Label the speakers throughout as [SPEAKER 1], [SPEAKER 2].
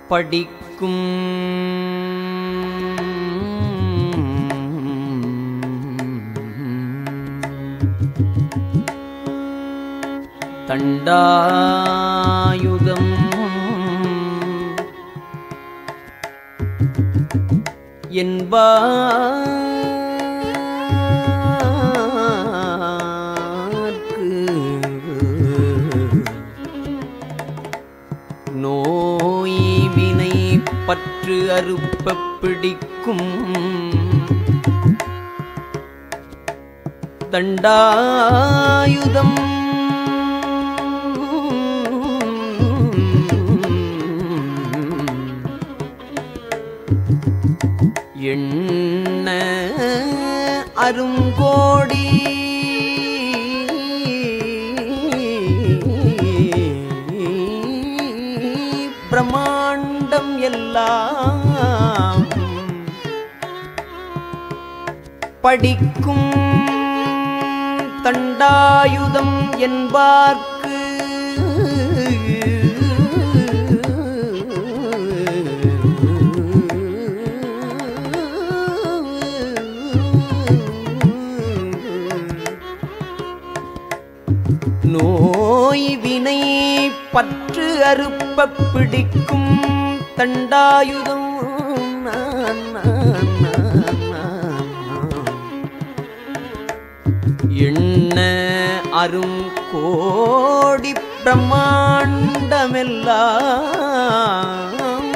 [SPEAKER 1] படிக்கும் தண்டாயுதம் என்பார்க்கு நோய் வினை பற்று அறுப்ப பிடிக்கும் தண்டாயுதம் எண்ண அருங்கோடி பிரம்மாண்டம் எல்லாம் படிக்கும் தண்டாயுதம் என்பார்க்கு நோய் வினை பற்று அறுப்ப பிடிக்கும் தண்டாயுதம் எண்ண அரும் கோடி பிரம்மாண்டமெல்லாம்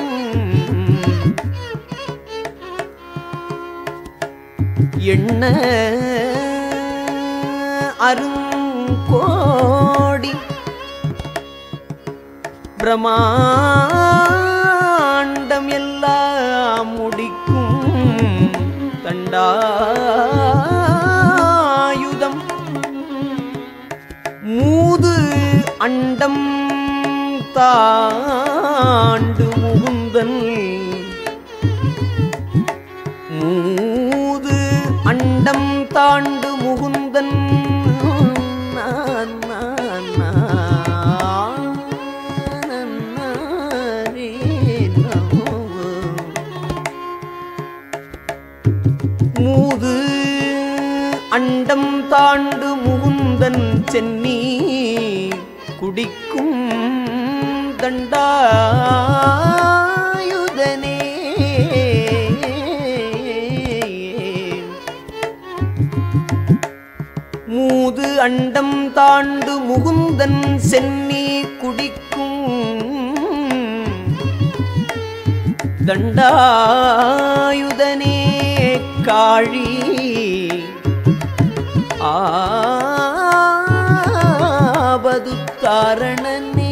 [SPEAKER 1] எண்ண அரும் கோடி பிரம்மாண்டம் எல்லாம் முடிக்கும் தண்டாயுதம் மூது அண்டம் தாண்டு முகுந்தன் மூது அண்டம் தாண்டு முகுந்தன் மூது அண்டம் தாண்டு முகுந்தன் சென்னி குடிக்கும் தண்டாயுதனே மூது அண்டம் தாண்டு முகுந்தன் சென்னி குடிக்கும் தண்டாயுதனே காழி ஆபது தாரணனே